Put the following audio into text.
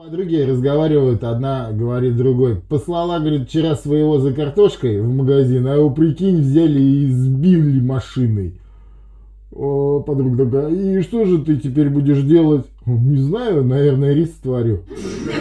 Подруги разговаривают, одна говорит другой. Послала, говорит, вчера своего за картошкой в магазин, а его, прикинь, взяли и сбили машиной. О, подруга такая, и что же ты теперь будешь делать? Не знаю, наверное, рис сварю.